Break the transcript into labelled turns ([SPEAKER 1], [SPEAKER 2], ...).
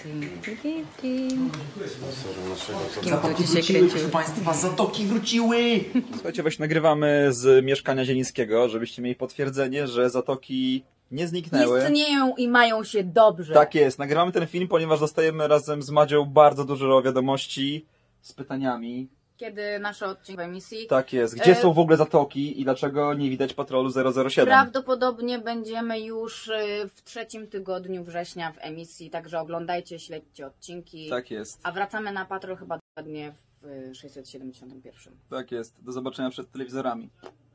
[SPEAKER 1] Zatoki wróciły, proszę Państwa, zatoki wróciły!
[SPEAKER 2] Słuchajcie, właśnie nagrywamy z mieszkania Zielińskiego, żebyście mieli potwierdzenie, że zatoki nie zniknęły.
[SPEAKER 3] Istnieją i mają się dobrze.
[SPEAKER 2] Tak jest, nagrywamy ten film, ponieważ dostajemy razem z Madzią bardzo dużo wiadomości z pytaniami.
[SPEAKER 3] Kiedy nasze odcinki w emisji.
[SPEAKER 2] Tak jest, gdzie są w ogóle zatoki i dlaczego nie widać patrolu 007?
[SPEAKER 3] Prawdopodobnie będziemy już w 3. tygodniu września w emisji, także oglądajcie, śledźcie odcinki.
[SPEAKER 2] Tak jest.
[SPEAKER 3] A wracamy na patrol chyba dokładnie w 671.
[SPEAKER 2] Tak jest, do zobaczenia przed telewizorami.